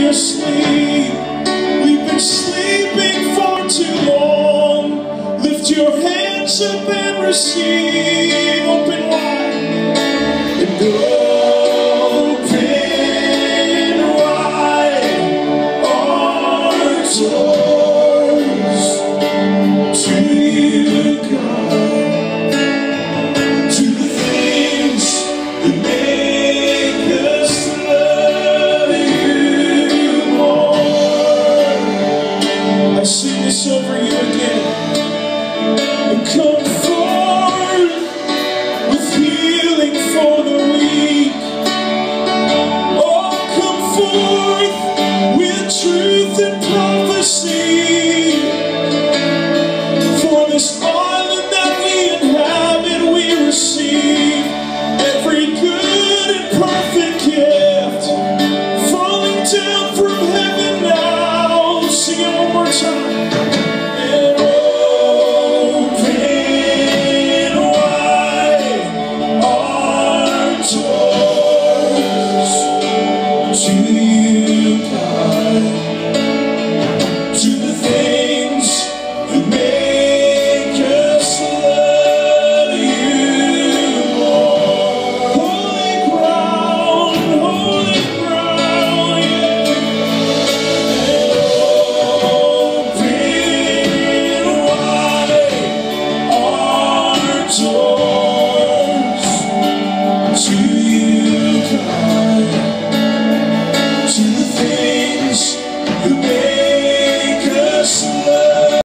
asleep. We've been sleeping for too long. Lift your hands up and receive. Open wide and open wide our doors to you, God, to the things that make us love you more. I sing this over you again. And come forth with healing for the weak. Oh, come forth with truth and prophecy. For this island that we inhabit, we receive every good and perfect gift falling down from